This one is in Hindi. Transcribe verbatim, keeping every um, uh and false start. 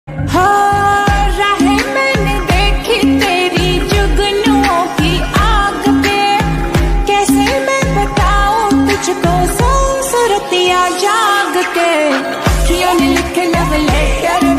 हो राहें मैंने देखी तेरी जुगनुओं की आग पे, कैसे मैं बताऊं तुझको सौ सूरतियां जाग के। अखियों ने लिखे लव लेटर